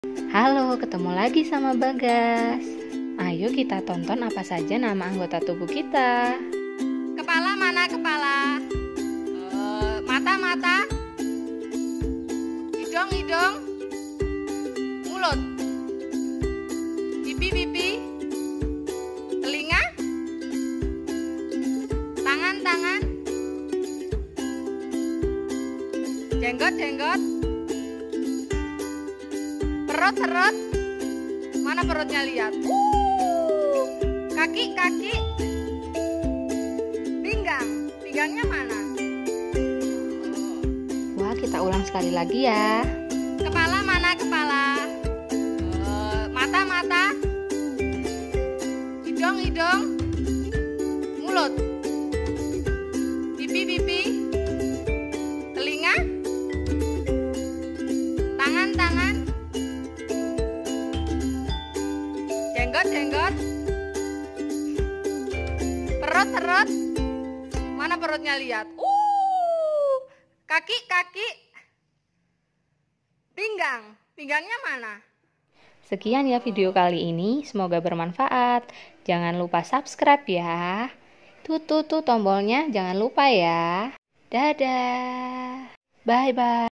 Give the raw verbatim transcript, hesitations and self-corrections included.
Halo, ketemu lagi sama Bagas. Ayo kita tonton apa saja nama anggota tubuh kita. Kepala mana kepala? Uh, mata mata. Hidung hidung. Mulut. Pipi pipi. Telinga. Tangan tangan. Jenggot jenggot. Perut perut. Mana perutnya lihat? Uh, kaki kaki. Pinggang, pinggangnya mana? Wah, kita ulang sekali lagi ya. Kepala mana kepala? Uh, mata mata. Hidung hidung. Mulut. Pipi pipi. Telinga. Tangan tangan. Jenggot jenggot. Perut perut. Mana perutnya lihat? Uh, kaki kaki. Pinggang, pinggangnya mana? Sekian ya video kali ini, semoga bermanfaat. Jangan lupa subscribe ya. Tuh tuh tuh tombolnya jangan lupa ya. Dadah. Bye bye.